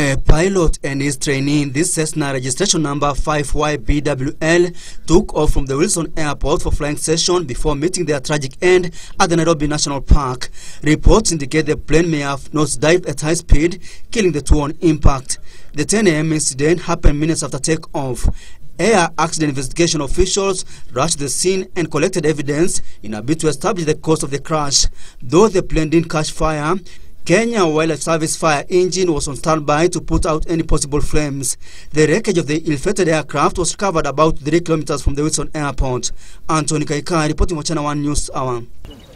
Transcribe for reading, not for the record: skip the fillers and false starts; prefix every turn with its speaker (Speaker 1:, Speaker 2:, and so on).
Speaker 1: A pilot and his trainee in this Cessna registration number 5YBWL took off from the Wilson Airport for flying session before meeting their tragic end at the Nairobi National Park. Reports indicate the plane may have nosedived at high speed, killing the two on impact. The 10 a.m. incident happened minutes after takeoff. Air accident investigation officials rushed the scene and collected evidence in a bid to establish the cause of the crash. Though the plane didn't catch fire, Kenya Wildlife Service fire engine was on standby to put out any possible flames. The wreckage of the ill-fated aircraft was recovered about 3 kilometers from the Wilson Airport. Anthony Kaikai reporting for Channel 1 News Hour.